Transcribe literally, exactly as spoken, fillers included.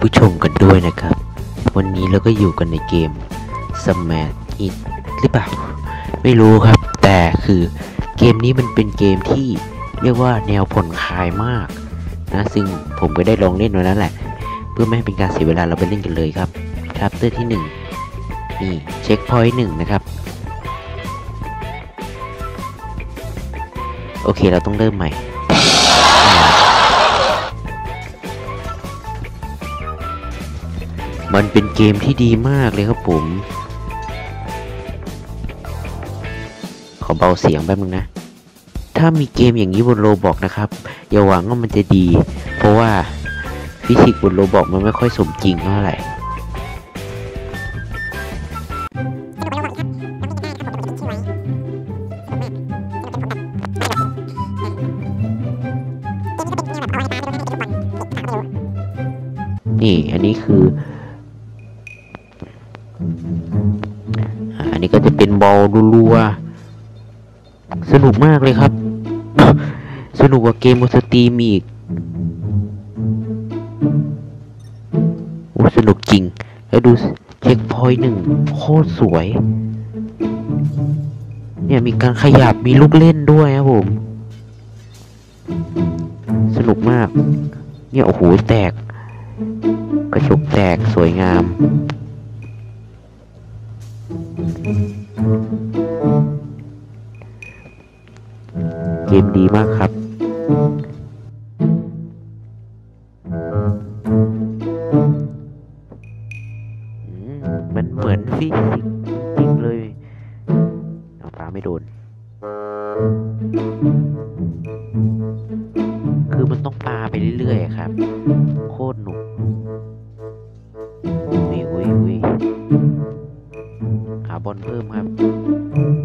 ผู้ชมกันด้วยนะครับวันนี้เราก็อยู่กันในเกม Smash It หรือเปล่าไม่รู้ครับแต่คือเกมนี้มันเป็นเกมที่เรียกว่าแนวผ่อนคลายมากนะซึ่งผมก็ได้ลองเล่นวันนั้นแหละเพื่อไม่ให้เป็นการเสียเวลาเราไปเล่นกันเลยครับชัปเตอร์ที่หนึ่งนี่เช็คพอยต์หนึ่งนะครับโอเคเราต้องเริ่มใหม่มันเป็นเกมที่ดีมากเลยครับผมขอเบาเสียงแป๊บนึงนะถ้ามีเกมอย่างนี้บนโรบอกนะครับอย่าหวังว่ามันจะดีเพราะว่าฟิสิกส์บนโรบอกมันไม่ค่อยสมจริงเท่าไหร่นี่อันนี้คืออันนี้ก็จะเป็นบอลรัวๆสนุกมากเลยครับ สนุกกว่าเกมบนสตรีมอีกโอ้สนุกจริงแล้วดูเช็คพอยต์หนึ่งโคตรสวยเนี่ยมีการขยับมีลูกเล่นด้วยครับผมสนุกมากเนี่ยโอ้โหแตกกระจกแตกสวยงามเกมดีมากครับมันเหมือนฟิสิกส์จริงเลยเอาปลาไม่โดนคือมันต้องปาไปเรื่อยๆครับโคตรหนุกอุ้ยอุ้ยอุ้ยหาบอลเพิ่มครับ